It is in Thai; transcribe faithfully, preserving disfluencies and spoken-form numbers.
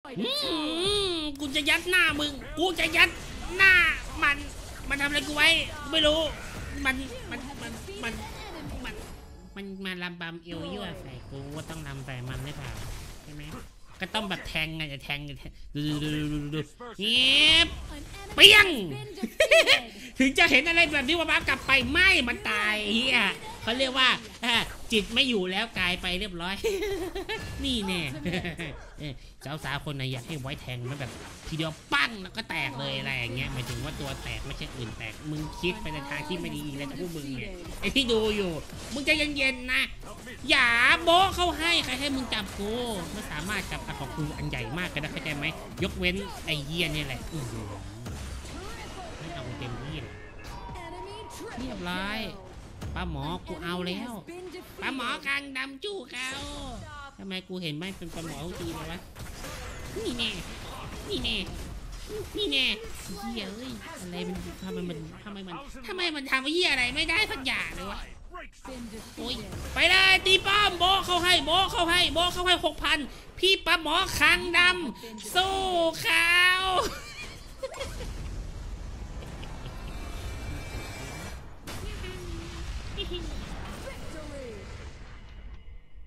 กูจะยัดหน้ามึงกูจะยัดหน้ามันมันทำอะไรกูไว้ไม่รู้มันมันมันมันมันมันมาลำบำเอวยั่วใส่กูว่าต้องลำใส่มันหรือเปล่าใช่ไหมก็ต้องแบบแทงไงจะแทงดูดูดูดูดูเงียบเปี้ยงถึงจะเห็นอะไรแบบนี้ว่าบ้ากลับไปไม่มันตายเฮียเขาเรียกว่าจิตไม่อยู่แล้วกายไปเรียบร้อยนี่แน่สาวสาวคนไหนอยากให้ไว้แทงมันแบบทีเดียวปั้งแล้วก็แตกเลยอะไรอย่างเงี้ยหมายถึงว่าตัวแตกไม่ใช่อื่นแตกมึงคิดไปในทางที่ไม่ดีแล้วจะพวกมึงเนี่ยไอ้ที่ดูอยู่มึงจะเย็นๆนะอย่าโบ๊ะเข้าให้ใครให้มึงจับกูไม่สามารถจับอันของกูอันใหญ่มากกันนะเข้าใจไหมยกเว้นไอ้เหี้ยนี่แหละไม่เอาเต็มที่เลยเรียบร้อยป้าหมอกูเอาแล้วป้าหมอกลางดำจู้เขาทำไมกูเห็นไม่เป็นป้าหมอทุกทีเลยวะนี่แน่นี่แน่นี่แน่เหี้ยเอ้ยอะไรมันทำไมมันทำไมมันทำไมมันทำเหี้ยอะไรไม่ได้สักอย่างเลยวะโอ้ยไปเลยตีป้อมโบเข้าให้โบเข้าให้โบเข้าให้หกพันพี่ป้าหมอคางดำสู้เขา